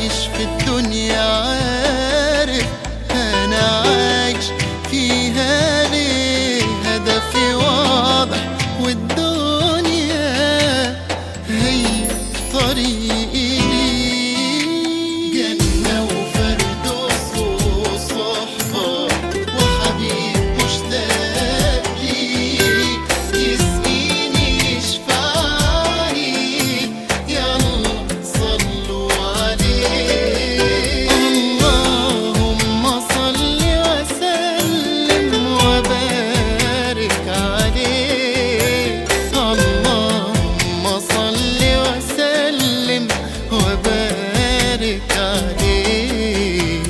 عايش في الدنيا عارف أنا عايش فيها ليه، هدفي واضح والدنيا هي طريقي ليه. جنة وفردوس وصحبة وحبيب مشتاق ليه، يسقيني يشفعني، يلا صلوا عليه. اللهم صل وسلم وبارك عليه، اللهم صل وسلم وبارك عليه.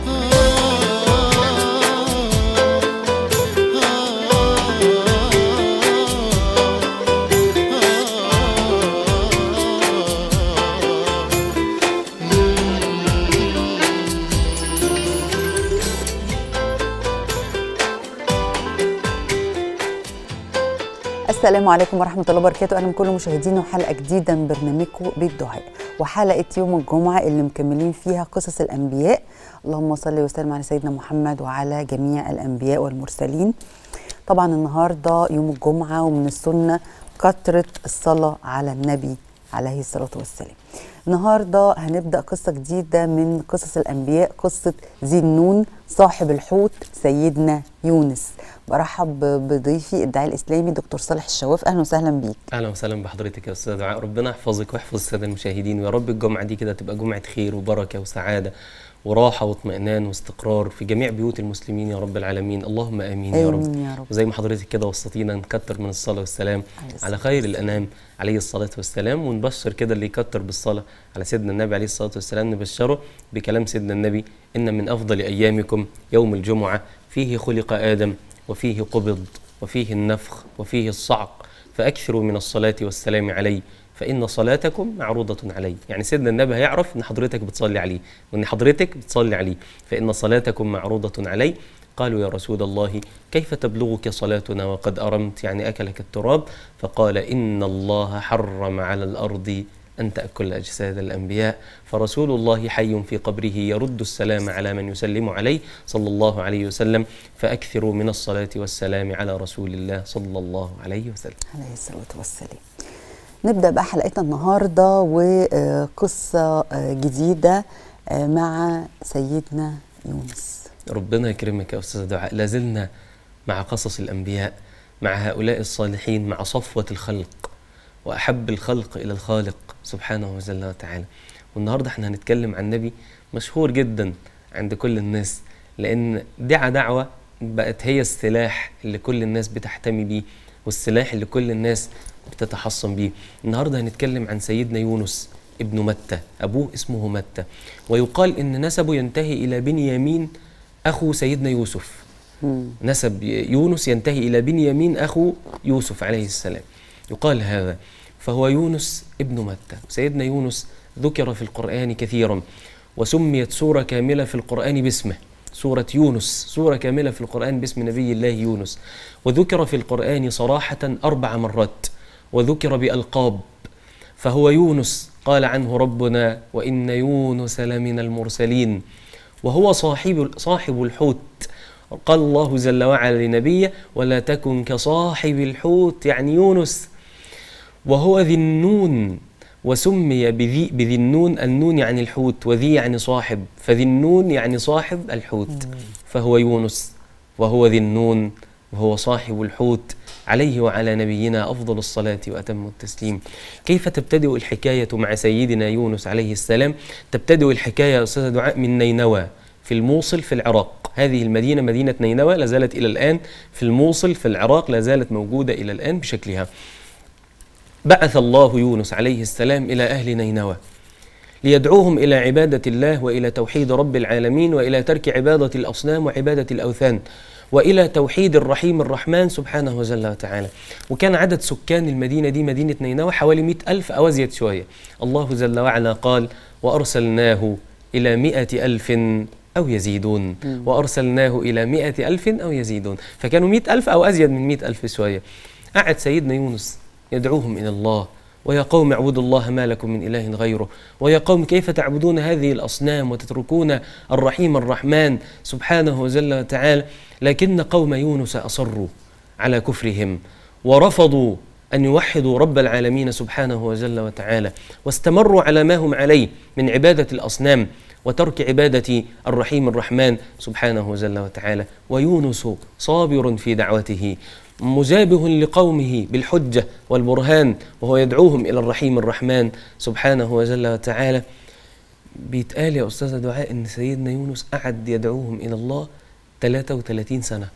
السلام عليكم ورحمة الله وبركاته. أهلا بكل مشاهدينا وحلقة جديدة من برنامجكم بيت دعاء، وحلقة يوم الجمعة اللي مكملين فيها قصص الأنبياء. اللهم صل وسلم على سيدنا محمد وعلى جميع الأنبياء والمرسلين. طبعا النهاردة يوم الجمعة، ومن السنة كثرة الصلاة على النبي عليه الصلاة والسلام. النهاردة هنبدأ قصة جديدة من قصص الأنبياء، قصة ذي النون صاحب الحوت سيدنا يونس. برحب بضيفي الداعي الإسلامي دكتور صالح الشواف. أهلا وسهلا بيك. اهلا وسهلا بحضرتك يا استاذ دعاء، ربنا يحفظك ويحفظ الساده المشاهدين، ويا رب الجمعه دي كده تبقى جمعه خير وبركه وسعاده وراحه واطمئنان واستقرار في جميع بيوت المسلمين يا رب العالمين. اللهم امين يا رب. يا رب. وزي ما حضرتك كده وصيتينا نكتر من الصلاه والسلام على خير الانام عليه الصلاه والسلام، ونبشر كده اللي يكتر بالصلاه على سيدنا النبي عليه الصلاه والسلام نبشره بكلام سيدنا النبي: ان من افضل ايامكم يوم الجمعه، فيه خلق ادم وفيه قبض وفيه النفخ وفيه الصعق، فاكثروا من الصلاه والسلام عليه فإن صلاتكم معروضة عليه. يعني سيدنا النبي هيعرف إن حضرتك بتصلي عليه وإن حضرتك بتصلي عليه، فإن صلاتكم معروضة عليه. قالوا يا رسول الله كيف تبلغك صلاتنا وقد أرمت، يعني أكلك التراب؟ فقال إن الله حرم على الأرض أن تأكل أجساد الأنبياء، فرسول الله حي في قبره يرد السلام على من يسلم عليه صلى الله عليه وسلم، فأكثروا من الصلاة والسلام على رسول الله صلى الله عليه وسلم عليه الصلاة والسلام. نبدأ بقى حلقتنا النهاردة وقصة جديدة مع سيدنا يونس. ربنا يكرمك يا أستاذ دعاء، لازلنا مع قصص الأنبياء، مع هؤلاء الصالحين، مع صفوة الخلق وأحب الخلق إلى الخالق سبحانه وتعالى. والنهاردة احنا هنتكلم عن نبي مشهور جدا عند كل الناس، لأن دعوة بقت هي السلاح اللي كل الناس بتحتمي بيه، والسلاح اللي كل الناس بتتحصن بيه. النهاردة هنتكلم عن سيدنا يونس ابن متى، أبوه اسمه متى، ويقال إن نسبه ينتهي إلى بنيامين أخو سيدنا يوسف. نسب يونس ينتهي إلى بنيامين أخو يوسف عليه السلام، يقال هذا. فهو يونس ابن متى. سيدنا يونس ذكر في القرآن كثيرا، وسميت سورة كاملة في القرآن باسمه، سورة يونس، سورة كاملة في القرآن باسم نبي الله يونس. وذكر في القرآن صراحة 4 مرات، وذكر بألقاب. فهو يونس قال عنه ربنا: وإن يونس لمن المرسلين، وهو صاحب الحوت. قال الله جل وعلا لنبيه: ولا تكن كصاحب الحوت، يعني يونس. وهو ذي النون، وسمي بذي النون، النون يعني الحوت، وذي يعني صاحب، فذي النون يعني صاحب الحوت. فهو يونس وهو ذي النون وهو صاحب الحوت، عليه وعلى نبينا أفضل الصلاة وأتم التسليم. كيف تبتدئ الحكاية مع سيدنا يونس عليه السلام؟ تبتدئ الحكاية يا أستاذ دعاء من نينوى في الموصل في العراق. هذه المدينة مدينة نينوى لا زالت إلى الآن في الموصل في العراق، لا زالت موجودة إلى الآن بشكلها. بعث الله يونس عليه السلام إلى أهل نينوى ليدعوهم إلى عبادة الله وإلى توحيد رب العالمين وإلى ترك عبادة الأصنام وعبادة الأوثان وإلى توحيد الرحيم الرحمن سبحانه وتعالى. وكان عدد سكان المدينة دي مدينة نينوى حوالي 100,000 أو أزيد شوية. الله جل وعلا قال: وأرسلناه إلى 100,000 أو يزيدون، وأرسلناه إلى 100,000 أو يزيدون، فكانوا 100,000 أو أزيد من 100,000 شوية. قعد سيدنا يونس يدعوهم إلى الله ويا قوم اعبدوا الله ما لكم من إله غيره، ويا قوم كيف تعبدون هذه الأصنام وتتركون الرحيم الرحمن سبحانه وجل وتعالى. لكن قوم يونس أصروا على كفرهم ورفضوا أن يوحدوا رب العالمين سبحانه وجل وتعالى، واستمروا على ما هم عليه من عبادة الأصنام وترك عبادة الرحيم الرحمن سبحانه وجل وتعالى. ويونس صابر في دعوته مجابه لقومه بالحجة والبرهان، وهو يدعوهم إلى الرحيم الرحمن سبحانه وجل وتعالى. بيتقال يا أستاذة دعاء إن سيدنا يونس قعد يدعوهم إلى الله 33 سنة،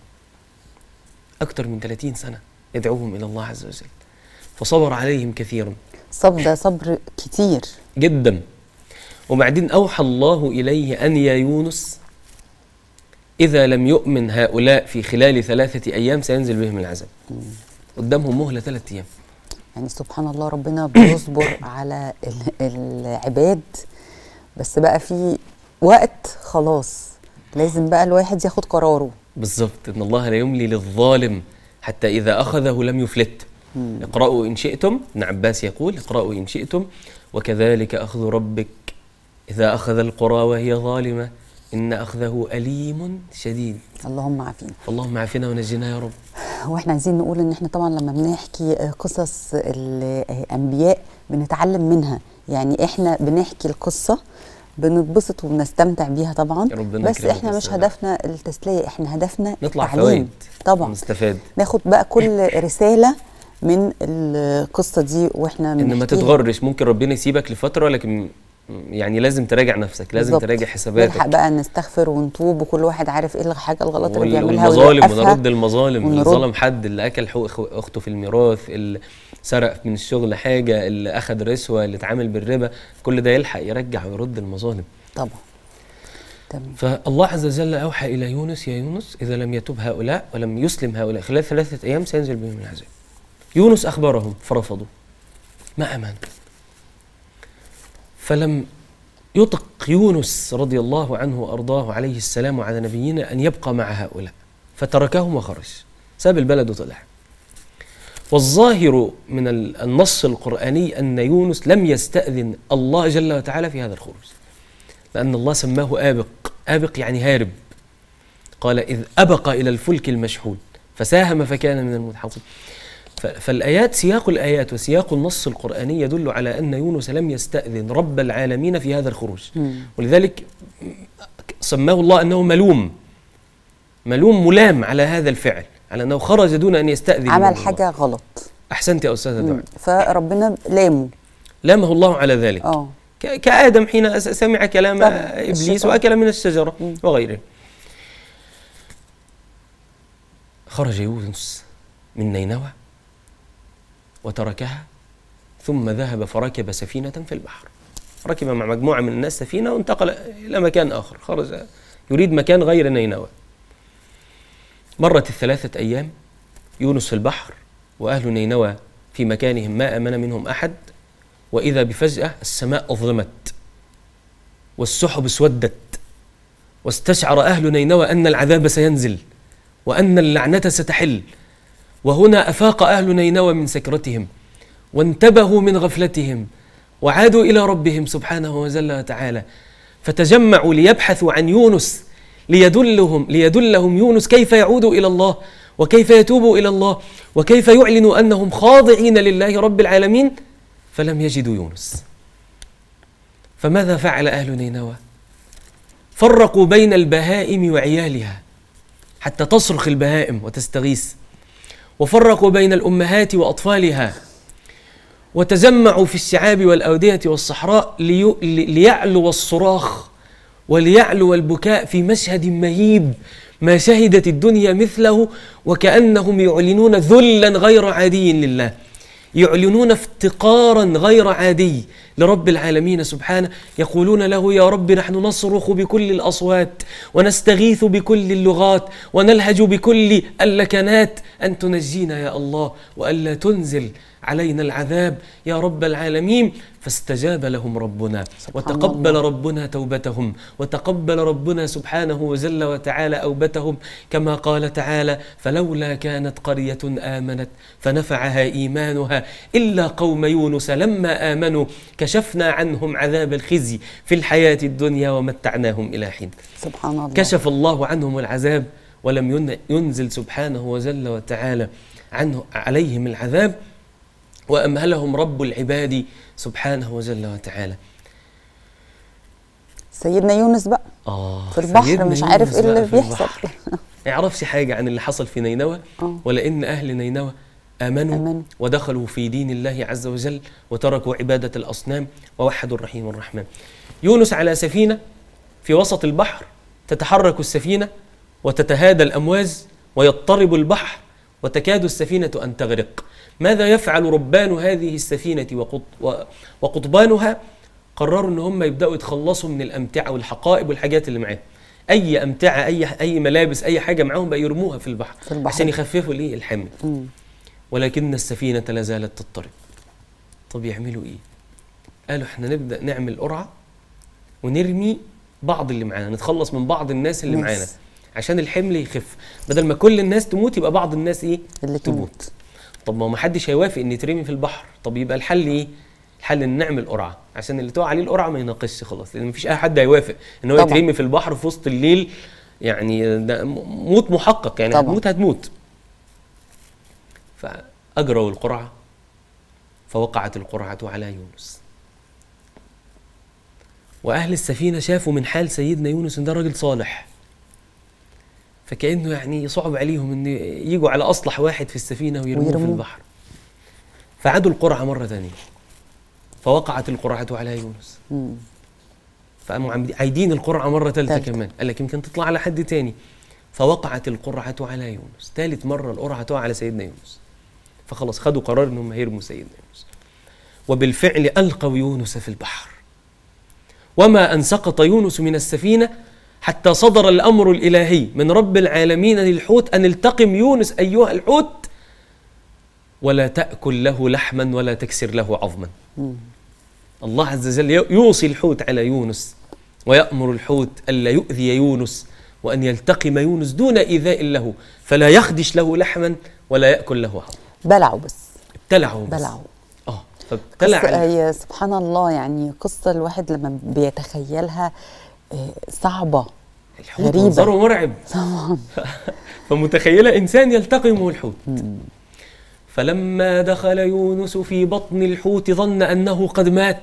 أكثر من 30 سنة يدعوهم إلى الله عز وجل، فصبر عليهم كثيرا. ده صبر كتير جدا. وبعدين أوحى الله إليه أن يا يونس إذا لم يؤمن هؤلاء في خلال 3 أيام سينزل بهم العذاب. قدامهم مهلة 3 أيام. يعني سبحان الله، ربنا بيصبر على العباد، بس بقى في وقت خلاص لازم بقى الواحد ياخد قراره. بالظبط، إن الله لا يملي للظالم حتى إذا أخذه لم يفلت. اقرأوا إن شئتم، ابن عباس يقول اقرأوا إن شئتم وكذلك أخذ ربك إذا أخذ القرى وهي ظالمة إن أخذه أليم شديد. اللهم عافينا. اللهم عافينا ونجينا يا رب. واحنا عايزين نقول ان احنا طبعا لما بنحكي قصص الانبياء بنتعلم منها، يعني احنا بنحكي القصه بنتبسط وبنستمتع بيها طبعا، بس احنا مش هدفنا التسليه، احنا هدفنا نطلع التعليم فوائد طبعا، نستفاد، ناخد بقى كل رساله من القصه دي واحنا ان ما تتغرش. ممكن ربنا يسيبك لفتره، لكن يعني لازم تراجع نفسك، لازم بالزبط. تراجع حساباتك، نلحق بقى نستغفر ونتوب، وكل واحد عارف ايه الحاجه الغلط اللي بيعملها والمظالم، ونرد المظالم. اللي ظلم حد، اللي اكل حقوق اخته في الميراث، اللي سرق من الشغل حاجه، اللي اخذ رشوه، اللي اتعامل بالربا، كل ده يلحق يرجع ويرد المظالم طبعا. تمام. فالله عز وجل اوحى الى يونس: يا يونس اذا لم يتوب هؤلاء ولم يسلم هؤلاء خلال 3 أيام سينزل بهم العذاب. يونس اخبرهم فرفضوا، ما امنوا. فلم يطق يونس رضي الله عنه وأرضاه عليه السلام وعلى نبينا أن يبقى مع هؤلاء، فتركهم وخرج، ساب البلد وطلع. والظاهر من النص القرآني أن يونس لم يستأذن الله جل وتعالى في هذا الخروج، لأن الله سماه آبق. آبق يعني هارب. قال: إذ أبق إلى الفلك المشحون فساهم فكان من المدحضين. فالآيات، سياق الآيات وسياق النص القرآني يدل على أن يونس لم يستأذن رب العالمين في هذا الخروج، ولذلك سماه الله أنه ملام على هذا الفعل، على أنه خرج دون أن يستأذن، عمل حاجة غلط. أحسنت يا أستاذة دعاء. فربنا لامه الله على ذلك. كآدم حين سمع كلام إبليس وأكل من الشجرة وغيره. خرج يونس من نينوى وتركها، ثم ذهب فركب سفينة في البحر، ركب مع مجموعة من الناس سفينة وانتقل إلى مكان آخر، خرج يريد مكان غير نينوى. مرت 3 أيام، يونس في البحر وأهل نينوى في مكانهم ما آمن منهم أحد، وإذا بفجأة السماء أظلمت والسحب اسودت، واستشعر أهل نينوى أن العذاب سينزل وأن اللعنة ستحل. وهنا أفاق أهل نينوى من سكرتهم وانتبهوا من غفلتهم وعادوا إلى ربهم سبحانه وجل وتعالى، فتجمعوا ليبحثوا عن يونس، ليدلهم يونس كيف يعودوا إلى الله وكيف يتوبوا إلى الله وكيف يعلنوا أنهم خاضعين لله رب العالمين، فلم يجدوا يونس. فماذا فعل أهل نينوى؟ فرقوا بين البهائم وعيالها حتى تصرخ البهائم وتستغيث، وفرقوا بين الأمهات وأطفالها، وتجمعوا في الشعاب والأودية والصحراء ليعلو الصراخ وليعلو البكاء في مشهد مهيب ما شهدت الدنيا مثله، وكأنهم يعلنون ذلا غير عادي لله، يعلنون افتقارا غير عادي لرب العالمين سبحانه، يقولون له: يا رب نحن نصرخ بكل الأصوات ونستغيث بكل اللغات ونلهج بكل اللكنات أن تنجينا يا الله، وألا تنزل علينا العذاب يا رب العالمين. فاستجاب لهم ربنا وتقبل الله. ربنا توبتهم، وتقبل ربنا سبحانه وجل وتعالى أوبتهم، كما قال تعالى: فلولا كانت قرية آمنت فنفعها إيمانها إلا قوم يونس لما آمنوا كشفنا عنهم عذاب الخزي في الحياة الدنيا ومتعناهم إلى حين. سبحان الله. كشف الله عنهم العذاب ولم ينزل سبحانه وجل وتعالى عليهم العذاب، وأمهلهم رب العباد سبحانه وجل وتعالى. سيدنا يونس بقى في البحر مش عارف ايه اللي بيحصل، ما يعرفش حاجة عن اللي حصل في نينوى، ولأن أهل نينوى آمنوا ودخلوا في دين الله عز وجل وتركوا عبادة الأصنام ووحدوا الرحيم الرحمن. يونس على سفينة في وسط البحر، تتحرك السفينة وتتهادى الأمواج ويضطرب البحر وتكاد السفينة أن تغرق. ماذا يفعل ربان هذه السفينة وقطبانها؟ قرروا أن هم يبدأوا يتخلصوا من الأمتعة والحقائب والحاجات اللي معاهم. أي أمتعة، أي ملابس، أي حاجة معاهم بقى يرموها في البحر عشان يخففوا الحمل. ولكن السفينة لا زالت تضطرب. طب يعملوا إيه؟ قالوا إحنا نبدأ نعمل قرعة ونرمي بعض اللي معانا، نتخلص من بعض الناس اللي معانا عشان الحمل يخف. بدل ما كل الناس تموت يبقى بعض الناس اللي تموت. طب ما حدش هيوافق ان يترمي في البحر. طب يبقى الحل ايه؟ الحل ان نعمل قرعه عشان اللي تقع عليه القرعه ما يناقشش خلاص، لان مفيش اي حد هيوافق ان هو يترمي في البحر في وسط الليل. يعني ده موت محقق، يعني هتموت. فاجروا القرعه فوقعت القرعه على يونس. واهل السفينه شافوا من حال سيدنا يونس ان ده راجل صالح، فكأنه يعني صعب عليهم ان يجوا على اصلح واحد في السفينه ويرموه في البحر. فعادوا القرعه مره ثانيه فوقعت القرعه على يونس. فقاموا عايدين القرعه مره ثالثه كمان، قال لك يمكن تطلع على حد تاني. فوقعت القرعه على يونس، ثالث مره القرعه تقع على سيدنا يونس. فخلاص خدوا قرار انهم هيرموا سيدنا يونس. وبالفعل القوا يونس في البحر، وما ان سقط يونس من السفينه حتى صدر الأمر الإلهي من رب العالمين للحوت أن التقم يونس أيها الحوت ولا تأكل له لحما ولا تكسر له عظما. الله عز وجل يوصي الحوت على يونس ويأمر الحوت ألا يؤذي يونس، وأن يلتقم يونس دون إيذاء له، فلا يخدش له لحما ولا يأكل له عظما. بلعوا بس. ابتلعوا. هي سبحان الله، يعني قصة الواحد لما بيتخيلها صعبة غريبة، منظره مرعب طبعا. فمتخيلة إنسان يلتقمه الحوت. فلما دخل يونس في بطن الحوت ظن أنه قد مات،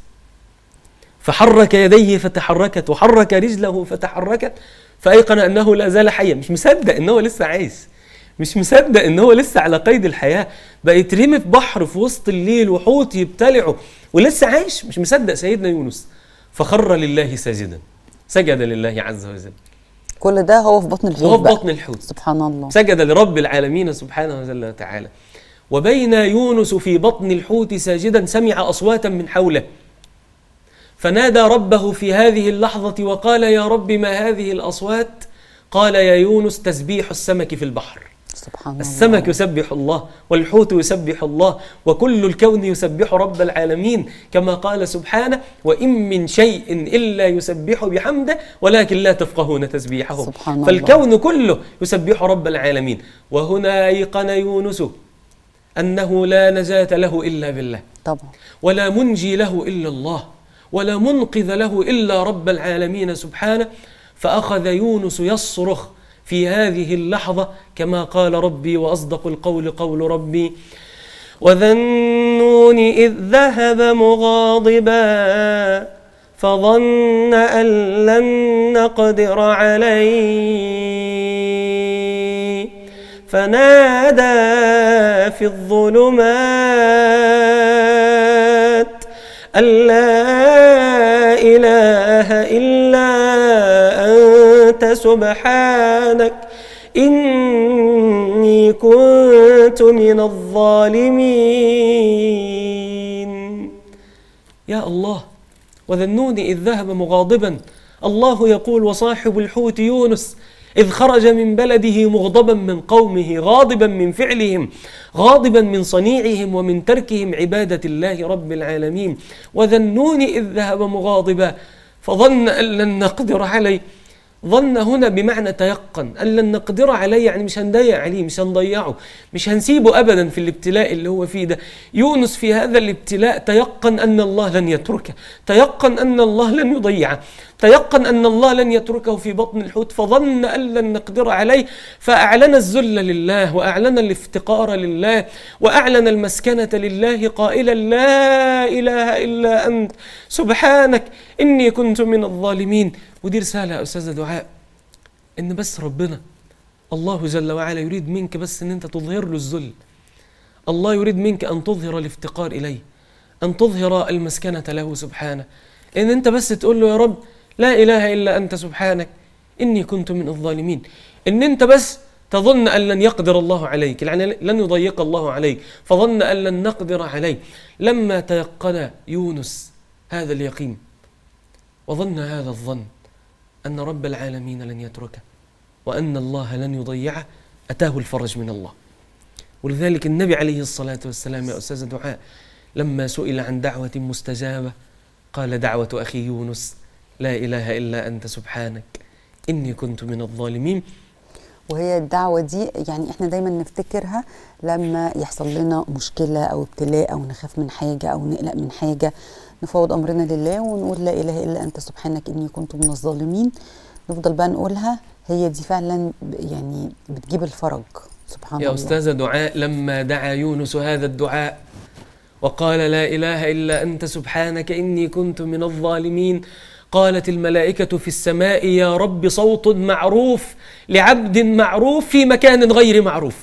فحرك يديه فتحركت وحرك رجله فتحركت، فأيقن أنه لا زال حيا. مش مصدق أنه لسه عايش، مش مصدق أنه لسه على قيد الحياة، بقى يترمي في بحر في وسط الليل وحوت يبتلعه ولسه عايش. مش مصدق سيدنا يونس، فخر لله ساجدا، سجد لله عز وجل. كل ده هو في بطن الحوت، وهو في بطن الحوت، سبحان الله. سجد لرب العالمين سبحانه وجل وتعالى. وبين يونس في بطن الحوت ساجدا سمع أصواتا من حوله، فنادى ربه في هذه اللحظة وقال: يا رب ما هذه الأصوات؟ قال: يا يونس تسبيح السمك في البحر. سبحان الله. السمك يسبح الله والحوت يسبح الله وكل الكون يسبح رب العالمين، كما قال سبحانه: وإن من شيء إلا يسبح بحمده ولكن لا تفقهون تسبيحهم. فالكون كله يسبح رب العالمين. وهنا أيقن يونس أنه لا نجاة له إلا بالله طبعا، ولا منجي له إلا الله ولا منقذ له إلا رب العالمين سبحانه. فأخذ يونس يصرخ في هذه اللحظة كما قال ربي وأصدق القول قول ربي: وذا النون إذ ذهب مغاضبا فظن أن لن نقدر عليه فنادى في الظلمات أن لا إله إلا أنت سبحانك إني كنت من الظالمين. يا الله، وذا النون إذ ذهب مغاضبا. الله يقول وصاحب الحوت يونس إذ خرج من بلده مغضبا من قومه غاضبا من فعلهم غاضبا من صنيعهم ومن تركهم عبادة الله رب العالمين. وذا النون إذ ذهب مغاضبا فظن أن لن نقدر عليه. ظن هنا بمعنى تيقن أن لن نقدر عليه، يعني مش هنضيع عليه، مش هنضيعه، مش هنسيبه أبدا في الابتلاء اللي هو فيه ده. يونس في هذا الابتلاء تيقن أن الله لن يتركه، تيقن أن الله لن يضيعه، تيقن أن الله لن يتركه في بطن الحوت، فظن أن لن نقدر عليه، فأعلن الذل لله، وأعلن الافتقار لله، وأعلن المسكنة لله، قائلا لا إله إلا أنت سبحانك إني كنت من الظالمين. ودي رسالة يا أستاذة دعاء، إن بس ربنا الله جل وعلا يريد منك بس إن أنت تظهر له الذل. الله يريد منك أن تظهر الافتقار إليه، أن تظهر المسكنة له سبحانه، إن أنت بس تقول له يا رب لا إله إلا أنت سبحانك إني كنت من الظالمين. إن أنت بس تظن أن لن يقدر الله عليك، يعني لن يضيق الله عليك، فظن أن لن نقدر عليه. لما تيقن يونس هذا اليقين وظن هذا الظن أن رب العالمين لن يتركه وأن الله لن يضيعه، أتاه الفرج من الله. ولذلك النبي عليه الصلاة والسلام يا أستاذ دعاء لما سئل عن دعوة مستجابة قال دعوة أخي يونس لا إله إلا أنت سبحانك إني كنت من الظالمين. وهي الدعوة دي يعني احنا دايما نفتكرها لما يحصل لنا مشكلة أو ابتلاء أو نخاف من حاجة أو نقلق من حاجة، نفوض أمرنا لله ونقول لا إله إلا أنت سبحانك إني كنت من الظالمين. نفضل بقى نقولها، هي دي فعلا يعني بتجيب الفرج سبحان الله. يا أستاذة دعاء لما دعا يونس هذا الدعاء وقال لا إله إلا أنت سبحانك إني كنت من الظالمين، قالت الملائكة في السماء يا رب صوت معروف لعبد معروف في مكان غير معروف.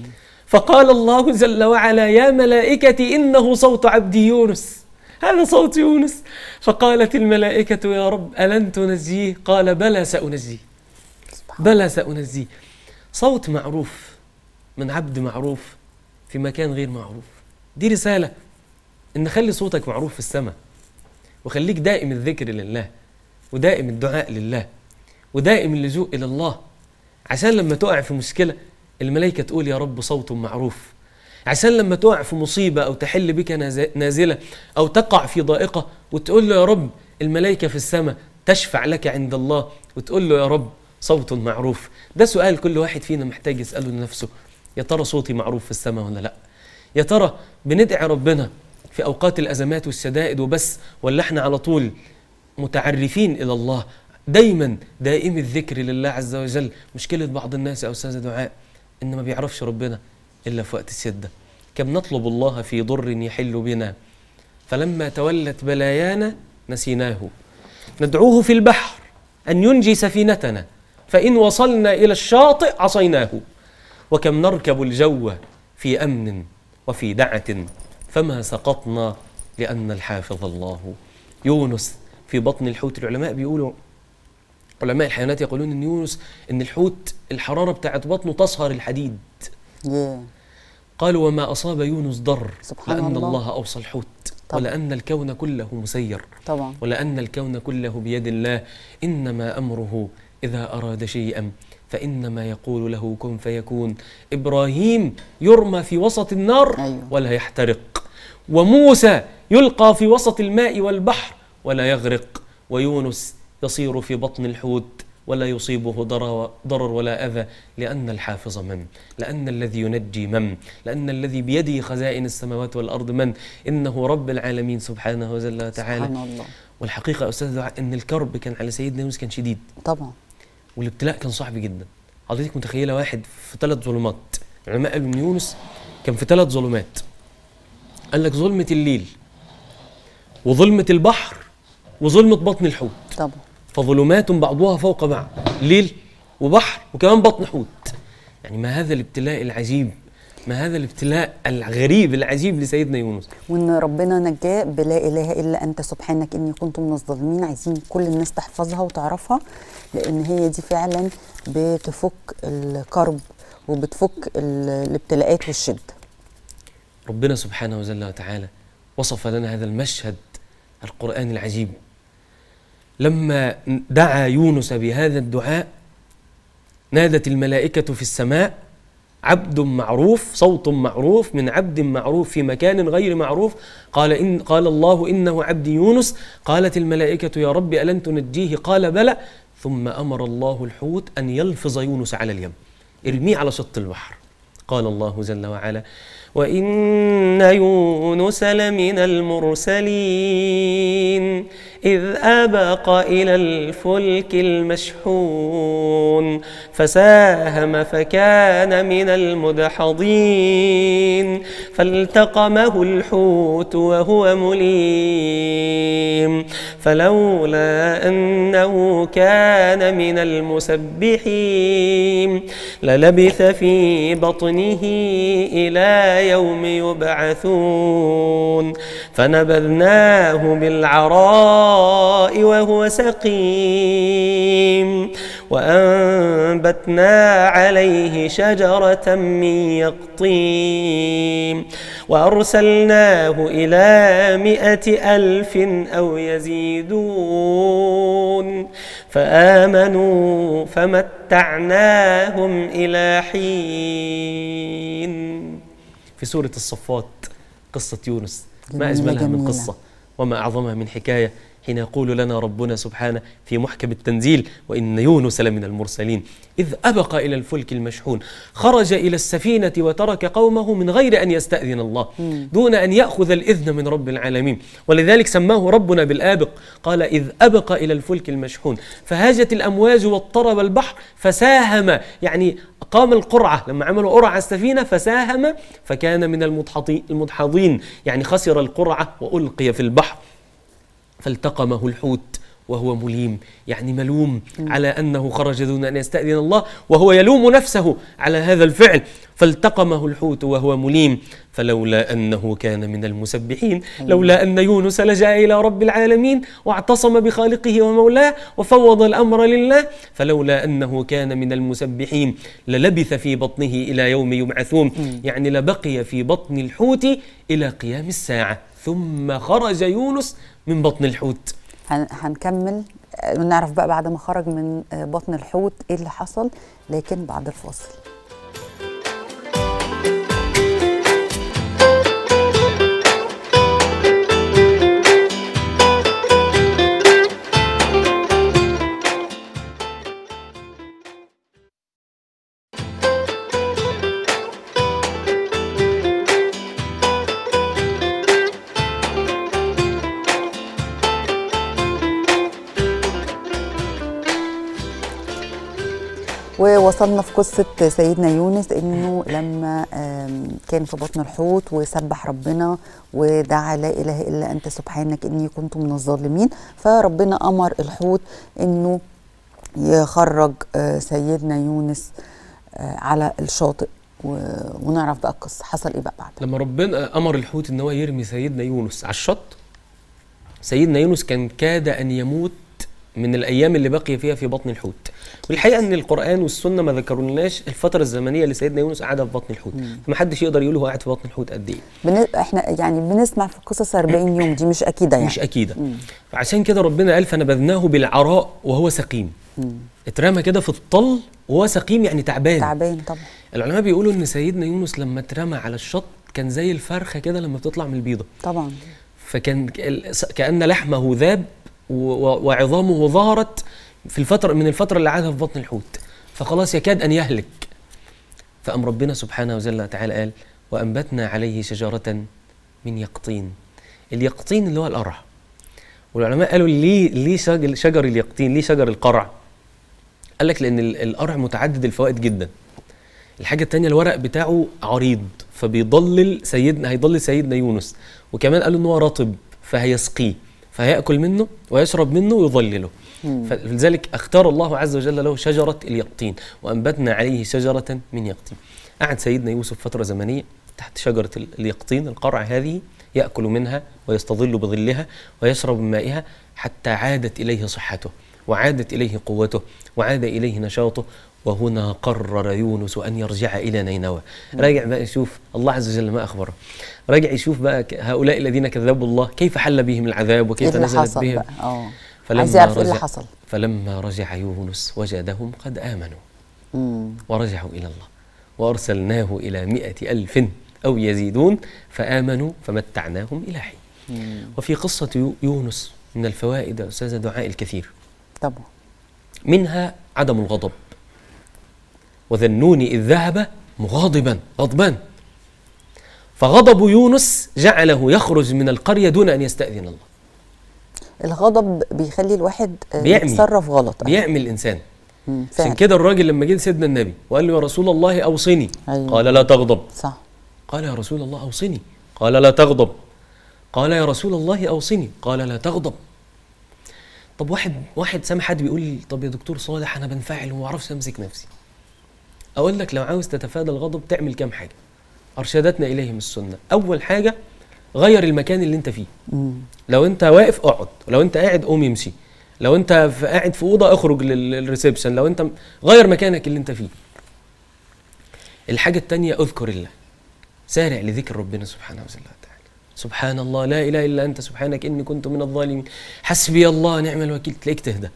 فقال الله جل وعلا يا ملائكتي إنه صوت عبدي يونس، هذا صوت يونس. فقالت الملائكة يا رب ألن تنجيه؟ قال بلى سأنجيه، بلى سأنجيه. صوت معروف من عبد معروف في مكان غير معروف، دي رسالة إن خلي صوتك معروف في السماء، وخليك دائم الذكر لله ودائم الدعاء لله ودائم اللجوء إلى الله، عشان لما تقع في مشكلة الملائكة تقول يا رب صوت معروف، عشان لما تقع في مصيبة أو تحل بك نازلة أو تقع في ضائقة وتقول له يا رب، الملائكة في السماء تشفع لك عند الله وتقول له يا رب صوت معروف. ده سؤال كل واحد فينا محتاج يسأله لنفسه، يا ترى صوتي معروف في السماء ولا لا؟ يا ترى بندعي ربنا في أوقات الأزمات والشدائد وبس، ولا احنا على طول متعرفين إلى الله دايما دائم الذكر لله عز وجل؟ مشكلة بعض الناس يا أستاذ دعاء إن ما بيعرفش ربنا إلا في وقت الشدة. كم نطلب الله في ضر يحل بنا فلما تولت بلايانا نسيناه، ندعوه في البحر أن ينجي سفينتنا فإن وصلنا إلى الشاطئ عصيناه، وكم نركب الجو في أمن وفي دعة فما سقطنا لأن الحافظ الله. يونس في بطن الحوت، العلماء بيقولوا، علماء الحيوانات يقولون إن يونس إن الحوت الحرارة بتاعت بطنه تصهر الحديد. قالوا وما أصاب يونس ضر لأن الله أوصى الحوت، ولأن الكون كله مسير طبعا، ولأن الكون كله بيد الله، إنما أمره إذا أراد شيئا فإنما يقول له كن فيكون. إبراهيم يرمى في وسط النار ولا يحترق، وموسى يلقى في وسط الماء والبحر ولا يغرق، ويونس يصير في بطن الحوت ولا يصيبه ضرر ولا أذى، لأن الحافظ من؟ لأن الذي ينجي من؟ لأن الذي بيده خزائن السماوات والأرض من؟ إنه رب العالمين سبحانه وتعالى. سبحان الله. والحقيقة يا أستاذ دعاء إن الكرب كان على سيدنا يونس كان شديد طبعا، والابتلاء كان صعب جدا. حضرتك متخيلة واحد في 3 ظلمات، العلماء قالوا إن يونس كان في 3 ظلمات، قال لك ظلمة الليل وظلمة البحر وظلمة بطن الحوت طبعا، فظلمات بعضها فوق بعض، ليل وبحر وكمان بطن حوت. يعني ما هذا الابتلاء العجيب، ما هذا الابتلاء الغريب العجيب لسيدنا يونس. وان ربنا نجاه بلا اله الا انت سبحانك اني كنت من الظالمين. عايزين كل الناس تحفظها وتعرفها، لان هي دي فعلا بتفك الكرب وبتفك الابتلاءات والشده. ربنا سبحانه وتعالى وصف لنا هذا المشهد القرآني العجيب. لما دعا يونس بهذا الدعاء نادت الملائكة في السماء: عبد معروف، صوت معروف من عبد معروف في مكان غير معروف. قال الله: إنه عبدي يونس. قالت الملائكة: يا رب ألن تنجيه؟ قال: بلى. ثم أمر الله الحوت أن يلفظ يونس على اليم، ارميه على شط البحر. قال الله جل وعلا: وإن يونس لمن المرسلين إذ أبق إلى الفلك المشحون فساهم فكان من المدحضين فالتقمه الحوت وهو مليم فلولا أنه كان من المسبحين للبث في بطنه إلى يوم يبعثون فنبذناه بالعراء وهو سقيم وأنبتنا عليه شجرة من يقطين وأرسلناه إلى 100,000 أو يزيدون فآمنوا فمتعناهم إلى حين. في سورة الصفات قصة يونس، ما أجملها من قصة وما أعظمها من حكاية، حين يقول لنا ربنا سبحانه في محكم التنزيل: وإن يونس لمن المرسلين إذ أبق إلى الفلك المشحون، خرج إلى السفينة وترك قومه من غير أن يستأذن الله، دون أن يأخذ الإذن من رب العالمين، ولذلك سماه ربنا بالآبق. قال: إذ أبق إلى الفلك المشحون فهاجت الأمواج واضطرب البحر فساهم، يعني قام القرعة، لما عملوا قرعة على السفينة فساهم فكان من المدحضين، يعني خسر القرعة وألقي في البحر. فالتقمه الحوت وهو مليم، يعني ملوم على أنه خرج دون أن يستأذن الله، وهو يلوم نفسه على هذا الفعل. فالتقمه الحوت وهو مليم فلولا أنه كان من المسبحين، لولا أن يونس لجأ إلى رب العالمين واعتصم بخالقه ومولاه وفوض الأمر لله، فلولا أنه كان من المسبحين للبث في بطنه إلى يوم يبعثون، يعني لبقي في بطن الحوت إلى قيام الساعة، ثم خرج يونس من بطن الحوت. هنكمل ونعرف بقى بعد ما خرج من بطن الحوت ايه اللي حصل، لكن بعد الفاصل. ووصلنا في قصة سيدنا يونس إنه لما كان في بطن الحوت وسبح ربنا ودعا لا إله إلا أنت سبحانك إني كنت من الظالمين، فربنا أمر الحوت إنه يخرج سيدنا يونس على الشاطئ. ونعرف بقى القصة حصل إيه بقى بعد لما ربنا أمر الحوت إن هو يرمي سيدنا يونس على الشط. سيدنا يونس كان كاد أن يموت من الأيام اللي بقي فيها في بطن الحوت، والحقيقة أن القرآن والسنة ما ذكرولناش الفترة الزمنية اللي سيدنا يونس قعدها في بطن الحوت، فمحدش يقدر يقول هو قاعد في بطن الحوت قد إيه. احنا يعني بنسمع في قصص 40 يوم، دي مش أكيدة يعني. مش أكيدة. فعشان كده ربنا قال: فنبذناه بالعراء وهو سقيم. اترمى كده في الطل وهو سقيم، يعني تعبان طبعا. العلماء بيقولوا إن سيدنا يونس لما اترمى على الشط كان زي الفرخة كده لما بتطلع من البيضة طبعا، فكان كأن لحمه ذاب وعظامه ظهرت في الفترة اللي قعدها في بطن الحوت، فخلاص يكاد أن يهلك. فأم ربنا سبحانه وتعالى قال: وأنبتنا عليه شجرة من يقطين. اليقطين اللي هو القرع، والعلماء قالوا ليه شجر اليقطين، ليه شجر القرع؟ قال لك لأن القرع متعدد الفوائد جدا. الحاجة التانية الورق بتاعه عريض فبيضلل هيضلل سيدنا يونس، وكمان قالوا إن هو رطب فهيسقيه فهيأكل منه ويشرب منه ويظلله. فلذلك اختار الله عز وجل له شجرة اليقطين، وأنبتنا عليه شجرة من يقطين. قعد سيدنا يوسف فترة زمنية تحت شجرة اليقطين القرع هذه، يأكل منها ويستظل بظلها ويشرب من مائها حتى عادت إليه صحته وعادت إليه قوته وعاد إليه نشاطه. وهنا قرر يونس أن يرجع إلى نينوى. راجع بقى يشوف الله عز وجل ما أخبره، راجع يشوف بقى هؤلاء الذين كذبوا الله كيف حل بهم العذاب وكيف نزلت بهم. عايز يعرف إيه اللي حصل. فلما رجع يونس وجدهم قد آمنوا ورجعوا إلى الله وأرسلناه إلى 100,000 أو يزيدون فآمنوا فمتعناهم إلى حين. وفي قصة يونس من الفوائد يا أستاذة دعاء الكثير، طبعا منها عدم الغضب. وذا النون إذ ذهب مغاضبا غضبان، فغضب يونس جعله يخرج من القرية دون أن يستأذن الله. الغضب بيخلي الواحد بيعمي. يتصرف غلط، بيعمل الإنسان. عشان فعلا. كده الراجل لما جه لسيدنا النبي وقال له يا رسول الله أوصني، أيوة. قال لا تغضب. صح. قال يا رسول الله أوصني، قال لا تغضب. قال يا رسول الله أوصني، قال لا تغضب. طب واحد سامع حد بيقول لي طب يا دكتور صالح أنا بنفعل وما أعرفش أمسك نفسي. أقول لك لو عاوز تتفادى الغضب تعمل كام حاجة أرشدتنا إليهم السنة. أول حاجة غير المكان اللي أنت فيه. لو أنت واقف اقعد، ولو أنت قاعد قوم يمشي، لو أنت قاعد في أوضة اخرج للريسبشن، لو أنت غير مكانك اللي أنت فيه. الحاجة التانية اذكر الله، سارع لذكر ربنا سبحانه وتعالى. سبحان الله، لا إله إلا أنت، سبحانك إني كنت من الظالمين، حسبي الله نعم الوكيل، تلاقيك تهدى.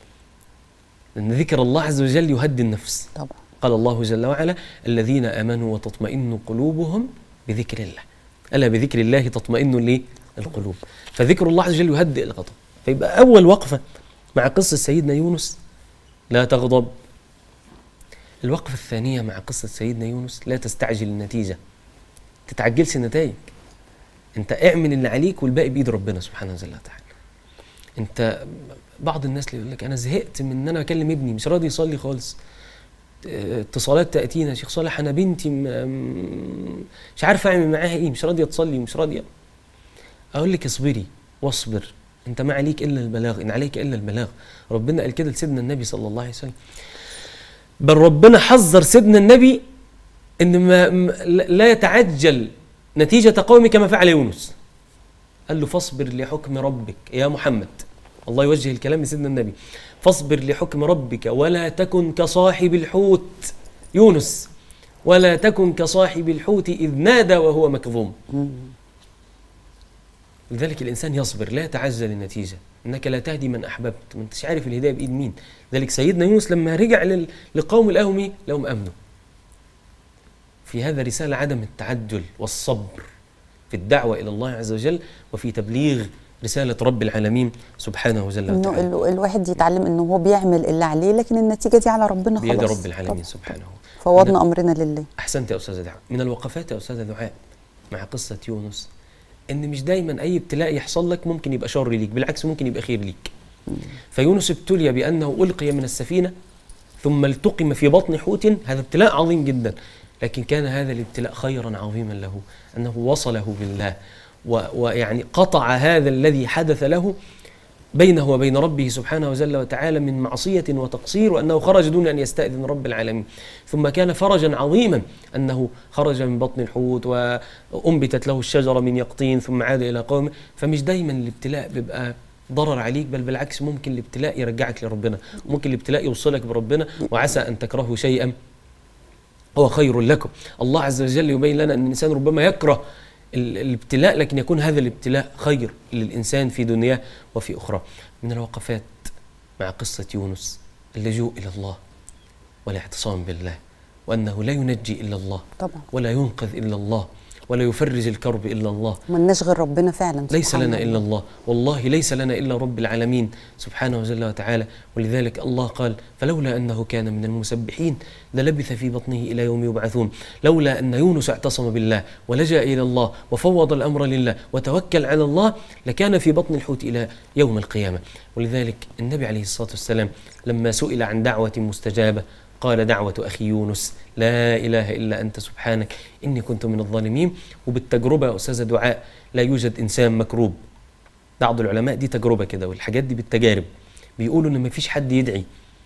لأن ذكر الله عز وجل يهدي النفس. طبعا. قال الله جل وعلا الذين آمنوا وتطمئن قلوبهم بذكر الله، ألا بذكر الله تطمئن ليه القلوب. فذكر الله عز وجل يهدئ الغضب. فيبقى أول وقفة مع قصة سيدنا يونس لا تغضب. الوقفة الثانية مع قصة سيدنا يونس لا تستعجل النتيجة، تتعجلش النتائج. انت اعمل اللي عليك والباقي بإيد ربنا سبحانه وتعالى. انت بعض الناس اللي يقول لك انا زهقت من ان انا اكلم ابني مش راضي يصلي خالص، اتصالات تأتينا شيخ صالح انا بنتي مش عارفه اعمل معاها ايه، مش راضيه تصلي ومش راضيه. اقول لك اصبري واصبر، انت ما عليك الا البلاغ، ان عليك الا البلاغ. ربنا قال كده لسيدنا النبي صلى الله عليه وسلم، بل ربنا حذر سيدنا النبي ان لا يتعجل نتيجة قومك كما فعل يونس. قال له فاصبر لحكم ربك يا محمد، الله يوجه الكلام لسيدنا النبي، فاصبر لحكم ربك ولا تكن كصاحب الحوت يونس، ولا تكن كصاحب الحوت إذ نادى وهو مكظوم. لذلك الإنسان يصبر، لا يتعجل النتيجة، إنك لا تهدي من أحببت، ما أنتش عارف الهداية بإيد مين. لذلك سيدنا يونس لما رجع لقوم الأهمي لهم أمنوا. في هذا رسالة عدم التعجل والصبر في الدعوة إلى الله عز وجل وفي تبليغ رسالة رب العالمين سبحانه وتعالى. إنه الواحد يتعلم إنه هو بيعمل اللي عليه، لكن النتيجة دي على ربنا خلاص. بيد رب العالمين سبحانه. فوضنا أمرنا لله. أحسنت يا أستاذة دعاء. من الوقفات يا أستاذة دعاء مع قصة يونس إن مش دايما أي ابتلاء يحصل لك ممكن يبقى شر ليك، بالعكس ممكن يبقى خير ليك. فيونس ابتلي بأنه ألقي من السفينة ثم التقم في بطن حوت، هذا ابتلاء عظيم جدا، لكن كان هذا الابتلاء خيرا عظيما له، أنه وصله بالله ويعني قطع هذا الذي حدث له بينه وبين ربه سبحانه وتعالى من معصية وتقصير، وأنه خرج دون أن يستأذن رب العالمين. ثم كان فرجا عظيما أنه خرج من بطن الحوت وأنبتت له الشجرة من يقطين ثم عاد إلى قومه. فمش دايما الابتلاء بيبقى ضرر عليك، بل بالعكس ممكن الابتلاء يرجعك لربنا، ممكن الابتلاء يوصلك بربنا. وعسى أن تكرهوا شيئا هو خير لكم. الله عز وجل يبين لنا أن الإنسان ربما يكره الابتلاء، لكن يكون هذا الابتلاء خير للإنسان في دنياه وفي أخرى. من الوقفات مع قصة يونس اللجوء إلى الله والاعتصام بالله، وأنه لا ينجي إلا الله طبعا، ولا ينقذ إلا الله، ولا يفرج الكرب إلا الله. ملناش غير ربنا فعلا، ليس لنا إلا الله، والله ليس لنا إلا رب العالمين سبحانه وتعالى. ولذلك الله قال فلولا أنه كان من المسبحين للبث في بطنه إلى يوم يبعثون. لولا أن يونس اعتصم بالله ولجأ إلى الله وفوض الأمر لله وتوكل على الله لكان في بطن الحوت إلى يوم القيامة. ولذلك النبي عليه الصلاة والسلام لما سئل عن دعوة مستجابة قال دعوة أخي يونس لا إله إلا أنت سبحانك إني كنت من الظالمين. وبالتجربة يا أستاذة دعاء لا يوجد إنسان مكروب. بعض العلماء دي تجربة كده، والحاجات دي بالتجارب بيقولوا إن مفيش حد يدعي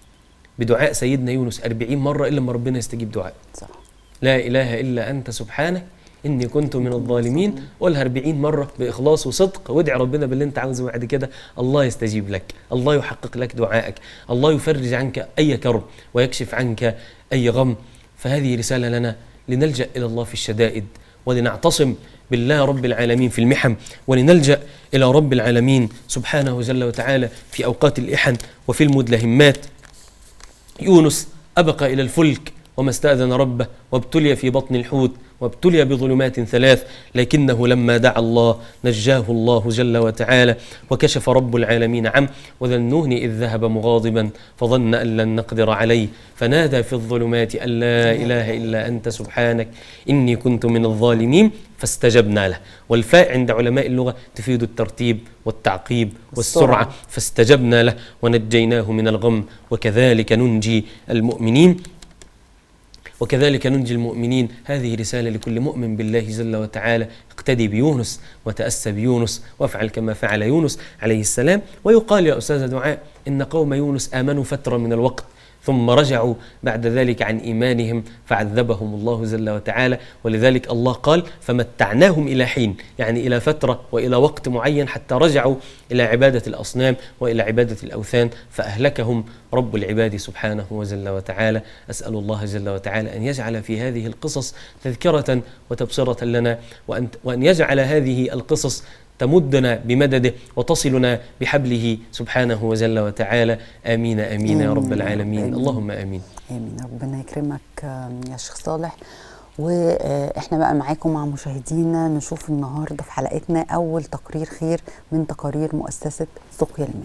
بدعاء سيدنا يونس 40 مرة إلا ما ربنا يستجيب دعاء. صح. لا إله إلا أنت سبحانك إني كنت من الظالمين، قولها 40 مرة بإخلاص وصدق، وادعي ربنا باللي أنت عاوزه، بعد كده الله يستجيب لك، الله يحقق لك دعائك، الله يفرج عنك أي كرب ويكشف عنك أي غم. فهذه رسالة لنا لنلجأ إلى الله في الشدائد، ولنعتصم بالله رب العالمين في المحن، ولنلجأ إلى رب العالمين سبحانه وتعالى في أوقات الإحن وفي المدلهمات. يونس أبق إلى الفلك وما استأذن ربه، وابتلي في بطن الحوت، وابتلي بظلمات 3، لكنه لما دعا الله نجاه الله جل وتعالى وكشف رب العالمين عنه. وذا النون إذ ذهب مغاضبا فظن أن لن نقدر عليه فنادى في الظلمات أن لا إله إلا أنت سبحانك إني كنت من الظالمين فاستجبنا له. والفاء عند علماء اللغة تفيد الترتيب والتعقيب والسرعة، فاستجبنا له ونجيناه من الغم وكذلك ننجي المؤمنين. وكذلك ننجي المؤمنين. هذه رسالة لكل مؤمن بالله جل وتعالى. اقتدي بيونس وتأسى بيونس وافعل كما فعل يونس عليه السلام. ويقال يا أستاذ دعاء إن قوم يونس آمنوا فترة من الوقت ثم رجعوا بعد ذلك عن إيمانهم فعذبهم الله جل وتعالى، ولذلك الله قال فمتعناهم إلى حين، يعني إلى فترة وإلى وقت معين، حتى رجعوا إلى عبادة الأصنام وإلى عبادة الأوثان فأهلكهم رب العباد سبحانه وجل وتعالى. أسأل الله جل وتعالى أن يجعل في هذه القصص تذكرة وتبصرة لنا، وأن يجعل هذه القصص تمدنا بمدده وتصلنا بحبله سبحانه وجل وتعالى. آمين آمين يا رب العالمين. آمين. اللهم آمين. آمين. ربنا يكرمك يا شيخ صالح. وإحنا بقى معاكم مع مشاهدينا نشوف النهاردة في حلقتنا أول تقرير خير من تقارير مؤسسة سقيا الماء.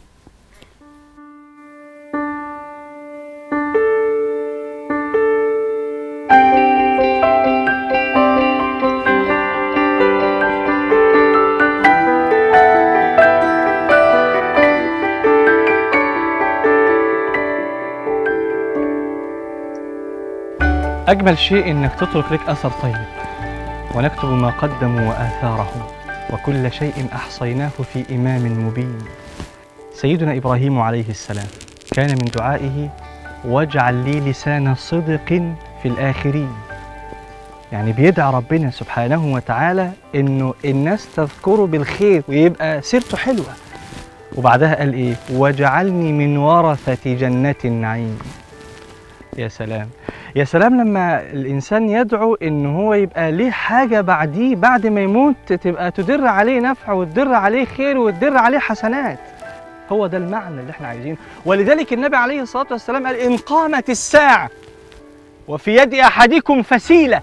أجمل شيء إنك تترك لك أثر طيب، ونكتب ما قدموا وآثارهم، وكل شيء أحصيناه في إمام مبين. سيدنا إبراهيم عليه السلام كان من دعائه واجعل لي لسان صدق في الآخرين، يعني بيدعى ربنا سبحانه وتعالى إنه الناس تذكره بالخير ويبقى سيرته حلوة. وبعدها قال إيه؟ واجعلني من ورثة جنة النعيم. يا سلام يا سلام لما الإنسان يدعو إن هو يبقى ليه حاجة بعديه بعد ما يموت تبقى تدر عليه نفع وتدر عليه خير وتدر عليه حسنات. هو ده المعنى اللي احنا عايزينه. ولذلك النبي عليه الصلاة والسلام قال إن قامت الساعة وفي يد أحدكم فسيلة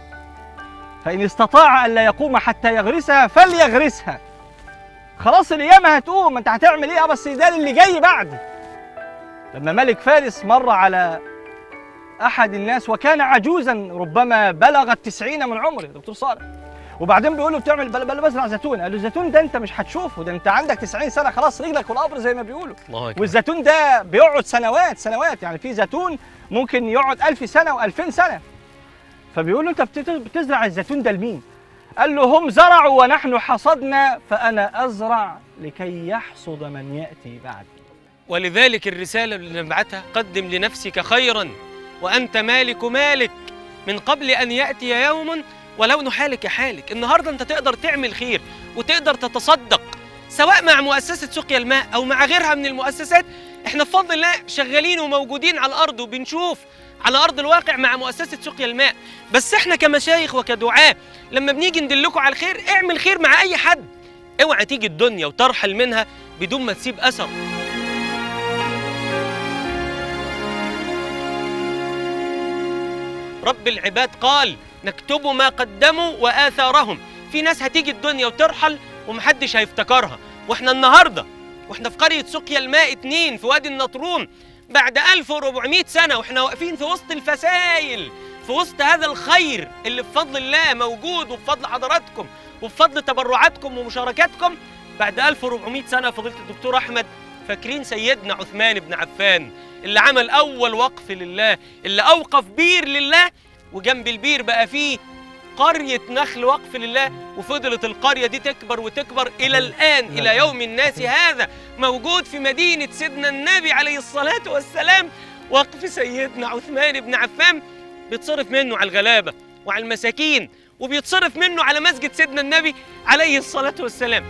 فإن استطاع أن لا يقوم حتى يغرسها فليغرسها. خلاص القيامة هتقوم، انت هتعمل ايه؟ بس ده اللي جاي بعد. لما ملك فارس مر على أحد الناس وكان عجوزا ربما بلغ 90 من عمره دكتور صالح، وبعدين بيقول له بتعمل بزرع زيتون. قال له الزيتون ده انت مش هتشوفه، ده انت عندك 90 سنه خلاص رجلك في القبر زي ما بيقولوا. والزيتون ده بيقعد سنوات، يعني في زيتون ممكن يقعد 1000 سنه و2000 سنه. فبيقول له انت بتزرع الزيتون ده لمين؟ قال له هم زرعوا ونحن حصدنا فانا ازرع لكي يحصد من ياتي بعدي. ولذلك الرساله اللي نبعتها قدم لنفسك خيرا وأنت مالك مالك من قبل أن يأتي يوم ولون حالك حالك. النهاردة أنت تقدر تعمل خير وتقدر تتصدق سواء مع مؤسسة سقيا الماء أو مع غيرها من المؤسسات. احنا بفضل الله شغالين وموجودين على الأرض وبنشوف على أرض الواقع مع مؤسسة سقيا الماء. بس احنا كمشايخ وكدعاة لما بنيجي ندلكوا على الخير اعمل خير مع أي حد. اوعى تيجي الدنيا وترحل منها بدون ما تسيب أثر. رب العباد قال نكتب ما قدموا وآثارهم. في ناس هتيجي الدنيا وترحل ومحدش هيفتكرها، واحنا النهارده واحنا في قرية سقيا الماء 2 في وادي النطرون بعد 1400 سنة واحنا واقفين في وسط الفسائل، في وسط هذا الخير اللي بفضل الله موجود وبفضل حضراتكم وبفضل تبرعاتكم ومشاركاتكم. بعد 1400 سنة فضيلة الدكتور أحمد، فاكرين سيدنا عثمان بن عفان اللي عمل أول وقف لله، اللي أوقف بير لله، وجنب البير بقى فيه قرية نخل وقف لله، وفضلت القرية دي تكبر وتكبر إلى الآن إلى يوم الناس هذا موجود في مدينة سيدنا النبي عليه الصلاة والسلام. وقف سيدنا عثمان بن عفان بيتصرف منه على الغلابة وعلى المساكين، وبيتصرف منه على مسجد سيدنا النبي عليه الصلاة والسلام.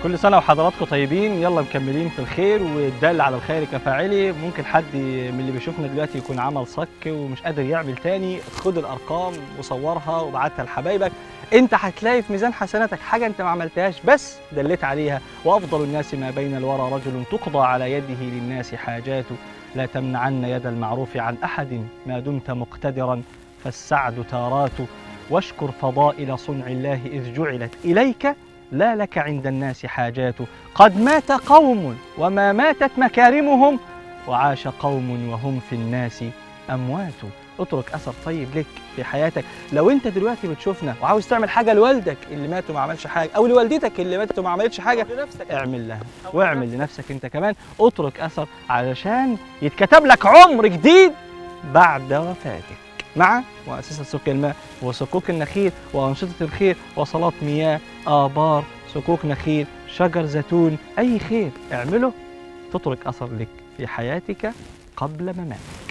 كل سنة وحضراتكم طيبين. يلا مكملين في الخير، والدال على الخير كفاعله. ممكن حد من اللي بيشوفنا دلوقتي يكون عمل صك ومش قادر يعمل تاني، خد الأرقام وصورها وابعتها لحبايبك. أنت هتلاقي في ميزان حسناتك حاجة أنت ما عملتهاش بس دليت عليها. وأفضل الناس ما بين الورى رجل تقضى على يده للناس حاجاته. لا تمنعن يد المعروف عن أحد ما دمت مقتدرا، فالسعد تارات. واشكر فضائل صنع الله إذ جعلت إليك، لا لك عند الناس حاجات. قد مات قوم وما ماتت مكارمهم، وعاش قوم وهم في الناس أموات. اترك أثر طيب لك في حياتك. لو أنت دلوقتي بتشوفنا وعاوز تعمل حاجة لوالدك اللي مات وما عملش حاجة، أو لوالدتك اللي ماتت وما عملتش حاجة، اعمل لها واعمل لنفسك أنت كمان. اترك أثر علشان يتكتب لك عمر جديد بعد وفاتك، مع مؤسسة سقيا الماء وصكوك النخيل وأنشطة الخير وصلاة مياه، آبار، صكوك نخيل، شجر زيتون. أي خير اعمله تترك أثر لك في حياتك قبل مماتك.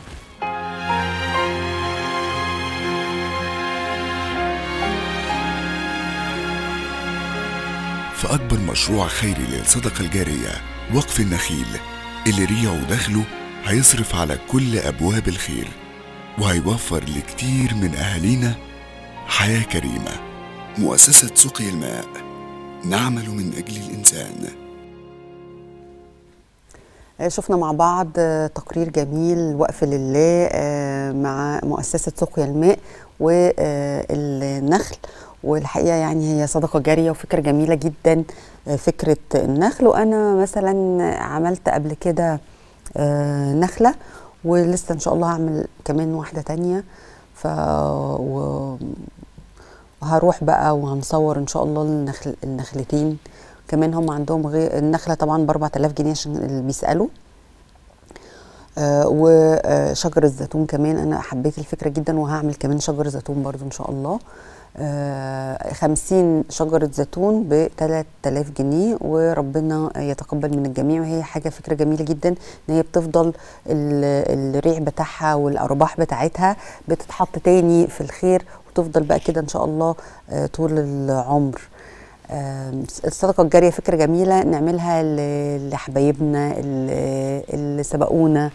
فأكبر مشروع خيري للصدقة الجارية وقف النخيل، اللي ريعه ودخله هيصرف على كل أبواب الخير، وهيوفر لكتير من أهالينا حياة كريمة. مؤسسة سقيا الماء، نعمل من أجل الإنسان. شفنا مع بعض تقرير جميل وقف لله مع مؤسسة سقيا الماء والنخل. والحقيقة يعني هي صدقة جارية وفكرة جميلة جدا، فكرة النخل. وأنا مثلا عملت قبل كده نخلة، ولسه إن شاء الله هعمل كمان واحدة تانية. وهروح بقى وهنصور إن شاء الله النخلتين كمان. هم عندهم غير النخلة طبعا ب4000 جنيه عشان اللي بيسألوا. وشجر الزيتون كمان أنا حبيت الفكرة جدا، وهعمل كمان شجر زيتون برضو إن شاء الله. 50 شجرة زيتون ب3000 جنيه، وربنا يتقبل من الجميع. وهي حاجة فكرة جميلة جدا ان هي بتفضل الريع بتاعها والأرباح بتاعتها بتتحط تاني في الخير، وتفضل بقى كده ان شاء الله طول العمر. الصدقة الجارية فكرة جميلة نعملها لحبايبنا اللي سبقونا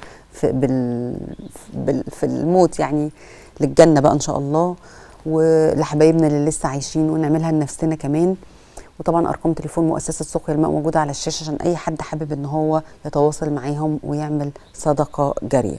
في الموت، يعني للجنة بقى ان شاء الله، ولحبايبنا اللي لسه عايشين، ونعملها لنفسنا كمان. وطبعا ارقام تليفون مؤسسه سقيا الماء موجوده على الشاشه عشان اي حد حابب ان هو يتواصل معاهم ويعمل صدقه جاريه.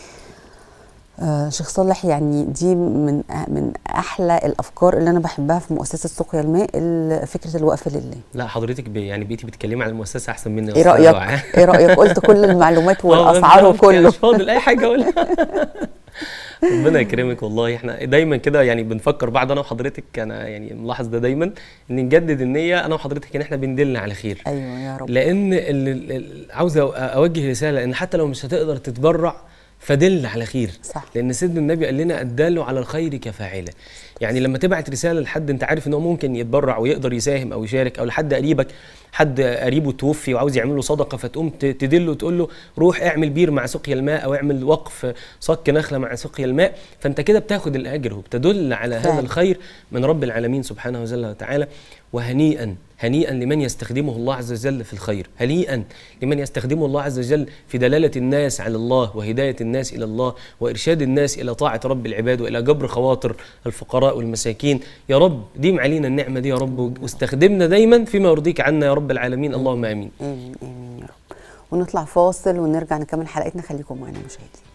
شيخ صالح، يعني دي من احلى الافكار اللي انا بحبها في مؤسسه سقيا الماء، فكره الوقف لله. لا حضرتك يعني بقيتي بتتكلمي عن المؤسسه احسن مني. ايه رايك؟ ايه رايك؟ قلت كل المعلومات والاسعار وكله. مش فاضل اي حاجه اقولها. ربنا يكرمك والله. احنا دايما كده يعني بنفكر بعض انا وحضرتك، انا يعني ملاحظ ده دايما ان نجدد النيه انا وحضرتك ان احنا بندلنا على خير. ايوه يا رب. لان عاوز اوجه رساله ان حتى لو مش هتقدر تتبرع فدل على خير. صح. لان سيدنا النبي قال لنا الدال على الخير كفاعله. يعني لما تبعت رساله لحد انت عارف ان هو ممكن يتبرع ويقدر يساهم او يشارك، او لحد قريبك حد قريبه توفي وعاوز يعمل له صدقه، فتقوم تدله وتقول له روح اعمل بير مع سقيا الماء، او اعمل وقف صك نخله مع سقيا الماء، فانت كده بتاخد الاجر وبتدل على هذا الخير من رب العالمين سبحانه وتعالى. وهنيئا هنيئا لمن يستخدمه الله عز وجل في الخير، هنيئا لمن يستخدمه الله عز وجل في دلالة الناس على الله وهداية الناس إلى الله وإرشاد الناس إلى طاعة رب العباد وإلى جبر خواطر الفقراء والمساكين. يا رب ديم علينا النعمة دي يا رب، واستخدمنا دايما فيما يرضيك عنا يا رب العالمين. اللهم آمين. آمين آمين يا رب. ونطلع فاصل ونرجع نكمل حلقتنا، خليكم معنا مشاهدين.